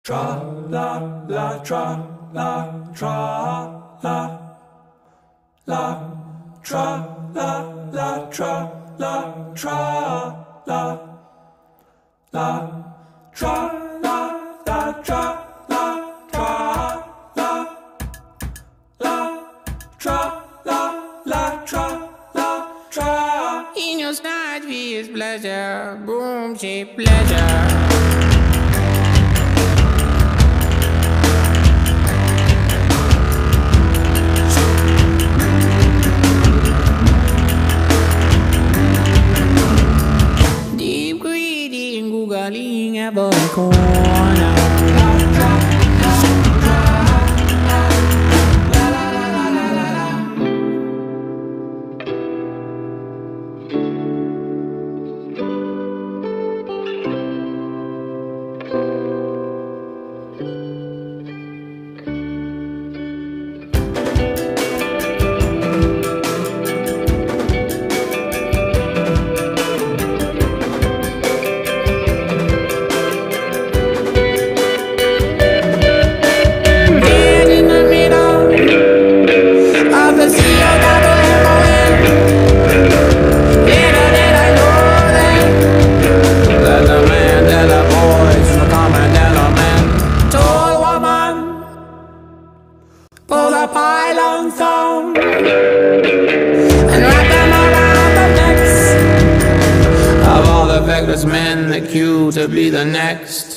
Tra la la tra la tra la la tra la la tra la tra la la tra la la tra la tra la la tra la la tra la tra. In your night is pleasure, boom, she pleasure. Googling every corner. Pull the pylons down and wrap them around the necks of all the feckless men that queue to be the next.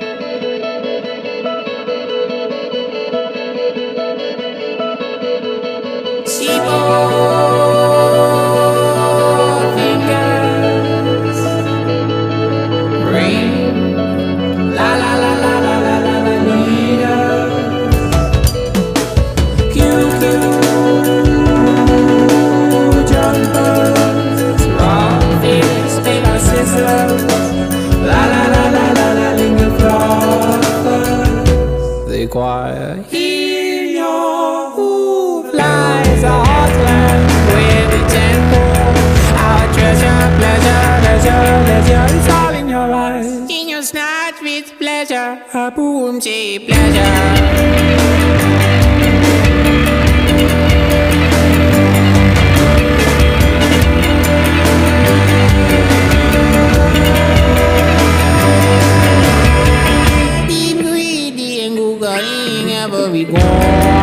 Seaboard fingers ring, la la la la la la la la leader. Choir, hear your hoof lies a heartland with the tempo. Our treasure, pleasure, leisure, leisure, it's all in your eyes. In your snatch with pleasure, a boom, say pleasure. Every corner.